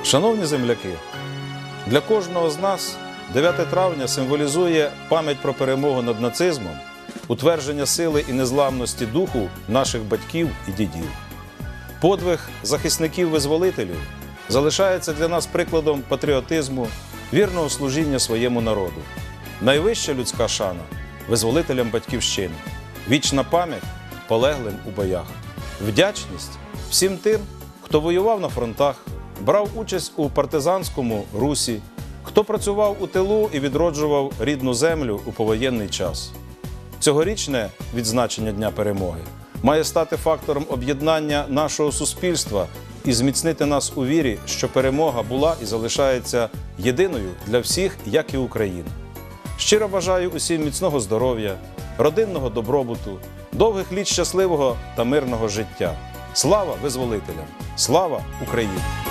Шановні земляки, для кожного з нас 9 травня символізує пам'ять про перемогу над нацизмом, утвердження сили і незламності духу наших батьків і дідів. Подвиг захисників-визволителів залишається для нас прикладом патріотизму, вірного служіння своєму народу. Найвища людська шана – визволителям Батьківщини, вічна пам'ять полеглим у боях, вдячність всім тим, хто воював на фронтах, брав участь у партизанському русі, хто працював у тилу і відроджував рідну землю у повоєнний час. Цьогорічне відзначення Дня Перемоги має стати фактором об'єднання нашого суспільства і зміцнити нас у вірі, що перемога була і залишається єдиною для всіх, як і Україна. Щиро бажаю усім міцного здоров'я, родинного добробуту, довгих літ щасливого та мирного життя. Слава визволителям! Слава Україні!